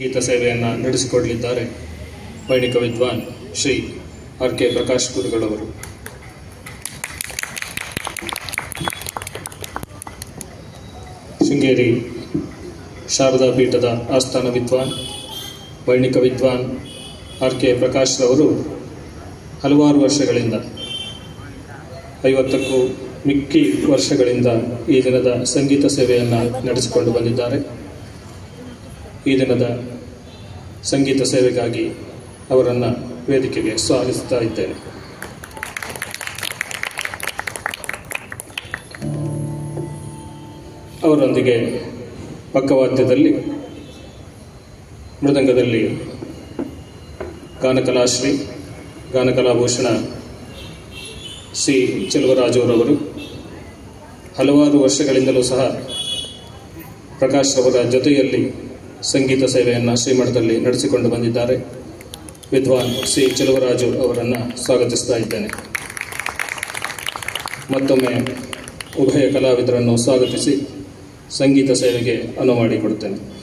ಗೀತ ಸೇವೆಯನ್ನು ನಡೆಸಿಕೊಡಲಿದ್ದಾರೆ ವೈಣಿಕ ವಿದ್ವಾನ್ ಶ್ರೀ ಆರ್.ಕೆ. ಪ್ರಕಾಶ್ ಗುರುಗಳವರು. ಶೃಂಗೇರಿ ಶಾರದಾ ಪೀಠದ ಆಸ್ಥಾನ ವಿದ್ವಾನ್ ವೈಣಿಕ ವಿದ್ವಾನ್ ಆರ್.ಕೆ. ಪ್ರಕಾಶ್ ರವರು ಹಲವಾರು ವರ್ಷಗಳಿಂದ 50ಕ್ಕೂ ಮಿಕ್ಕಿ ವರ್ಷಗಳಿಂದ ಈ ದಿನದ ಸಂಗೀತ ಸೇವೆಯನ್ನು ನಡೆಸಿಕೊಂಡು ಬಂದಿದ್ದಾರೆ. ಈ ದಿನದ ಸಂಗೀತ ಸೇವೆಗಾಗಿ ಅವರನ್ನು ವೇದಿಕೆಗೆ ಸ್ವಾಗತಿಸ್ತಾ ಇದ್ದೇನೆ. ಅವರೊಂದಿಗೆ ಪಕ್ಕವಾದ್ಯದಲ್ಲಿ ಮೃದಂಗದಲ್ಲಿ ಗಾನಕಲಾಶ್ರೀ ಗಾನಕಲಾಭೂಷಣ ಸಿ ಚೆಲುವರಾಜುರವರು ಹಲವಾರು ವರ್ಷಗಳಿಂದಲೂ ಸಹ ಪ್ರಕಾಶ್ ರವರ ಜೊತೆಯಲ್ಲಿ ಸಂಗೀತ ಸೇವೆಯನ್ನು ಶ್ರೀಮಠದಲ್ಲಿ ನಡೆಸಿಕೊಂಡು ಬಂದಿದ್ದಾರೆ. ವಿದ್ವಾನ್ ಸಿ ಚೆಲುವರಾಜು ಅವರನ್ನು ಸ್ವಾಗತಿಸ್ತಾ ಇದ್ದೇನೆ. ಮತ್ತೊಮ್ಮೆ ಉಭಯ ಕಲಾವಿದರನ್ನು ಸ್ವಾಗತಿಸಿ ಸಂಗೀತ ಸೇವೆಗೆ ಅನುವು ಮಾಡಿಕೊಡುತ್ತೇನೆ.